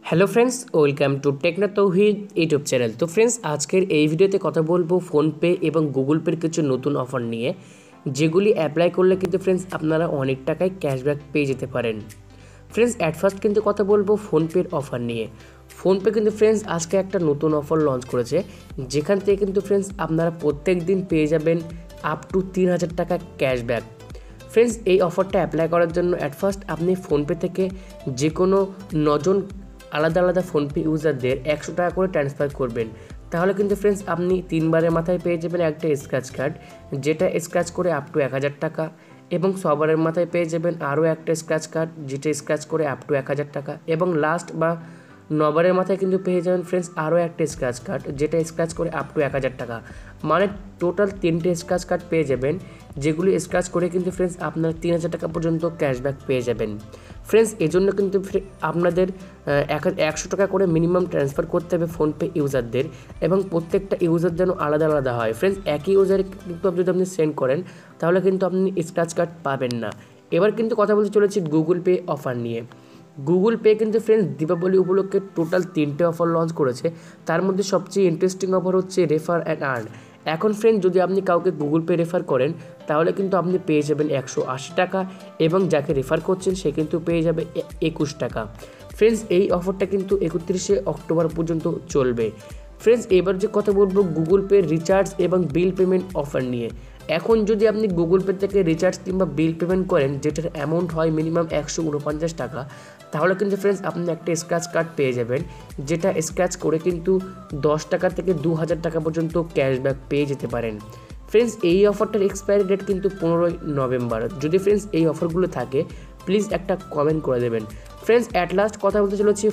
Hello friends, welcome to Tekna Tauhid YouTube channel. তো friends, আজকের এই ভিডিওতে কথা বলবো ফোনপে এবং গুগল পের কিছু নতুন অফার নিয়ে, যেগুলি অ্যাপ্লাই করলে কিন্তু ফ্রেন্ডস আপনারা অনেক টাকায় ক্যাশব্যাক পেয়ে যেতে পারেন। ফ্রেন্ডস, অ্যাট ফার্স্ট কিন্তু কথা বলবো ফোনপের অফার নিয়ে। ফোনপে কিন্তু ফ্রেন্ডস আজকে একটা নতুন অফার লঞ্চ করেছে, যেখান থেকে কিন্তু ফ্রেন্ডস আপনারা প্রত্যেক দিন পেয়ে যাবেন আপ টু 3000 টাকা ক্যাশব্যাক। ফ্রেন্ডস, এই অফারটা অ্যাপ্লাই করার জন্য অ্যাট ফার্স্ট আপনি ফোনপে থেকে যে কোনো 9 জন আলাদা আলাদা ফোনপে ইউজারদের 100 টাকা করে ট্রান্সফার করবেন। তাহলে কিন্তু ফ্রেন্ডস আপনি 3 বারের মাথায় পেয়ে যাবেন একটা স্ক্র্যাচ কার্ড, যেটা স্ক্র্যাচ করে আপ টু 1000 টাকা, এবং সবারের মাথায় পেয়ে যাবেন আরও একটা স্ক্র্যাচ কার্ড, যেটা স্ক্র্যাচ করে আপ টু 1000 টাকা, এবং লাস্ট বা 9 বারের মাথায় কিন্তু পেয়ে যাবেন ফ্রেন্ডস আরও একটা স্ক্র্যাচ কার্ড, যেটা স্ক্র্যাচ করে আপ টু 1000 টাকা। মানে টোটাল 3টে স্ক্র্যাচ কার্ড পেয়ে যাবেন, যেগুলি স্ক্র্যাচ করে কিন্তু ফ্রেন্ডস আপনারা 3000 টাকা পর্যন্ত ক্যাশব্যাক পেয়ে যাবেন। ফ্রেন্ডস, এজন্য কিন্তু আপনাদের 100 টাকা করে মিনিমাম ট্রান্সফার করতে হবে ফোনপে ইউজারদের, এবং প্রত্যেকটা ইউজার যেন আলাদা আলাদা হয়। ফ্রেন্ডস, একই ইউজারে কিন্তু যদি আপনি সেন্ড করেন, তাহলে কিন্তু আপনি স্ক্র্যাচ কার্ড পাবেন না। এবার কিন্তু কথা বলতে চলেছি গুগল পে অফার নিয়ে। গুগল পে কিন্তু ফ্রেন্ডস দীপাবলি উপলক্ষে টোটাল 3টে অফার লঞ্চ করেছে। তার মধ্যে সবচেয়ে ইন্টারেস্টিং অফার হচ্ছে রেফার অ্যান্ড আর্ন। এখন ফ্রেন্ড, যদি আপনি কাউকে গুগল পে রেফার করেন, তাহলে কিন্তু আপনি পেয়ে যাবেন 180 টাকা, এবং যাকে রেফার করছেন সে কিন্তু পেয়ে যাবে 21 টাকা। ফ্রেন্ডস, এই অফারটা কিন্তু 31শে অক্টোবর পর্যন্ত চলবে। ফ্রেন্ডস, এবার যে কথা বলবো গুগল পে রিচার্জ এবং বিল পেমেন্ট অফার নিয়ে। এখন যদি আপনি গুগল পে থেকে রিচার্জ কিংবা বিল পেমেন্ট করেন, যেটার অ্যামাউন্ট হয় মিনিমাম 149 টাকা, তাহলে কিন্তু ফ্রেন্ডস আপনি একটা স্ক্র্যাচ কার্ড পেয়ে যাবেন, যেটা স্ক্র্যাচ করে কিন্তু 10 টাকা থেকে 2000 টাকা পর্যন্ত ক্যাশব্যাক পেয়ে যেতে পারেন। ফ্রেন্ডস, এই অফারটার এক্সপায়ারি ডেট কিন্তু 15ই নভেম্বর। যদি ফ্রেন্ডস এই অফারগুলো থাকে, প্লিজ একটা কমেন্ট করে দেবেন। ফ্রেন্ডস, অ্যাট লাস্ট কথা বলতে চলেছি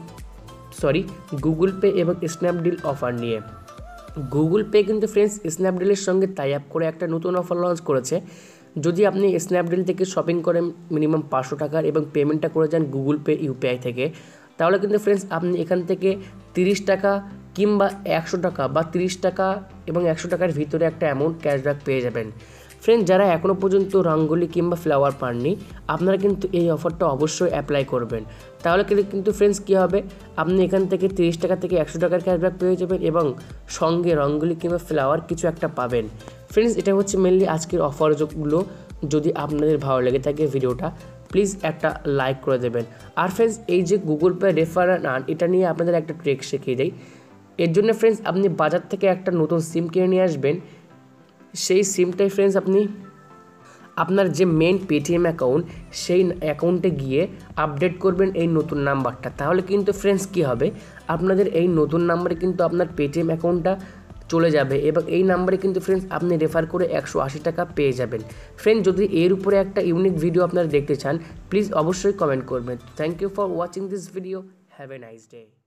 গুগল পে এবং স্ন্যাপডিল অফার নিয়ে। গুগল পে কিন্তু ফ্রেন্ডস স্ন্যাপডিলের সঙ্গে টাই আপ করে একটা নতুন অফার লঞ্চ করেছে। যদি আপনি স্ন্যাপডিল থেকে শপিং করেন মিনিমাম 500 টাকার এবং পেমেন্টটা করে যান গুগল পে ইউপিআই থেকে, তাহলে কিন্তু ফ্রেন্ডস আপনি এখান থেকে 30 টাকা কিংবা 100 টাকা বা 30 টাকা এবং 100 টাকার ভিতরে একটা অ্যামাউন্ট ক্যাশব্যাক পেয়ে যাবেন। ফ্রেন্ডস, যারা এখনও পর্যন্ত রঙ্গোলি কিংবা ফ্লাওয়ার পাননি, আপনারা কিন্তু এই অফারটা অবশ্যই অ্যাপ্লাই করবেন। তাহলে কিন্তু ফ্রেন্ডস কী হবে, আপনি এখান থেকে 30 টাকা থেকে 100 টাকার ক্যাশব্যাক পেয়ে যাবেন, এবং সঙ্গে রঙ্গোলি কিংবা ফ্লাওয়ার কিছু একটা পাবেন। ফ্রেন্ডস, এটা হচ্ছে মেনলি আজকের অফারগুলো। যদি আপনাদের ভালো লেগে থাকে ভিডিওটা, প্লিজ একটা লাইক করে দেবেন। আর ফ্রেন্ডস, এই যে Google Pay refer and earn, এটা নিয়ে আপনাদের একটা ট্রিক শিখিয়ে দেয়। এর জন্য ফ্রেন্ডস আপনি বাজার থেকে একটা নতুন সিম কিনে নিয়ে আসবেন। সেই সিমটাই ফ্রেন্ডস আপনি আপনার যে মেন পেটিএম অ্যাকাউন্ট, সেই অ্যাকাউন্টে গিয়ে আপডেট করবেন এই নতুন নাম্বারটা। তাহলে কিন্তু ফ্রেন্ডস কী হবে, আপনাদের এই নতুন নাম্বারে কিন্তু আপনার পেটিএম অ্যাকাউন্টটা চলে যাবে, এবং এই নাম্বারে কিন্তু ফ্রেন্ডস আপনি রেফার করে 180 টাকা পেয়ে যাবেন। ফ্রেন্ডস, যদি এর উপরে একটা ইউনিক ভিডিও আপনারা দেখতে চান, প্লিজ অবশ্যই কমেন্ট করবেন। Thank you for watching this video. Have a nice day.